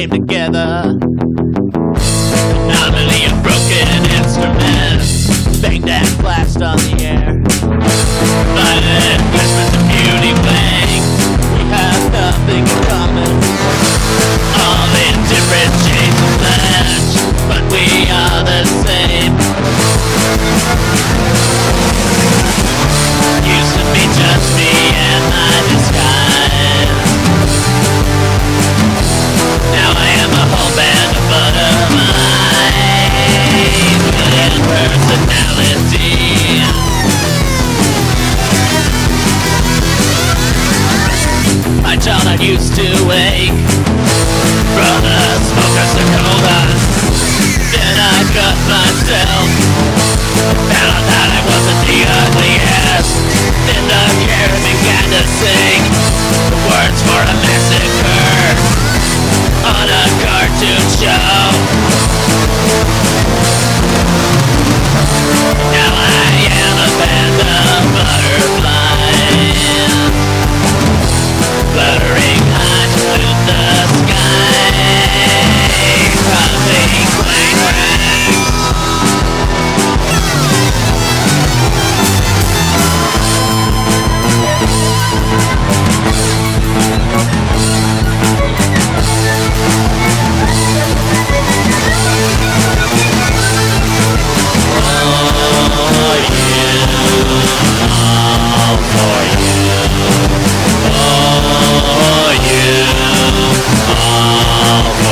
came together. Anomaly of broken instruments, banged and flashed on the air. Violent whispers of beauty blank, we have nothing in common. All in different shades of flesh, but we are the same. Used to be just me and my disguise. Now I am a whole band of butterflies with personality. My childhood used to wake from the smoker's Tacoma. Then I cut myself, found out that I wasn't the ugliest. Then the care began to sing the words for a massacre on a cartoon show. Now I am a band of butterflies, fluttering high to the sky, causing plane wrecks. All